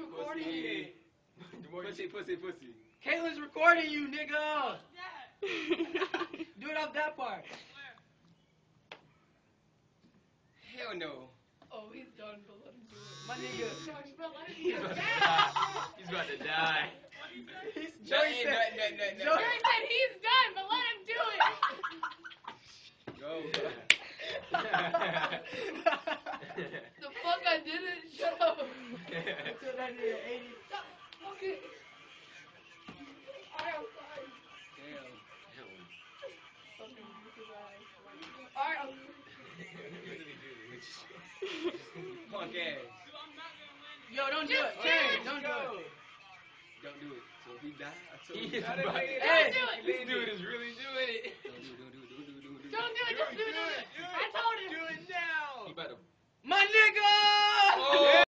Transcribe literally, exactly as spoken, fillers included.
recording you. Pussy, pussy, pussy. Caitlin's recording you, nigga. Do it off that part. Hell no. Oh, he's done, but let him do it. My nigga. He's about to die. He's about to die. He's Joey Joey said. no, no, no, no. Joey said he's done, but let him do it. Go. The fuck I didn't. Shut up. Until that nigga eighty. Stop. Okay. Alright, I'm sorry. Damn. Fucking with his eyes. Alright, I'm Punk ass. Yo, don't do Just it. do Terry, it. don't do it. Don't do it. So if he die, I told He you. is about to Hey, do it. This dude is really doing it. Don't do it, don't do it, don't do it, don't do it. Don't do it, just do it. I told him. Do it now. He about to. my nigga! Oh!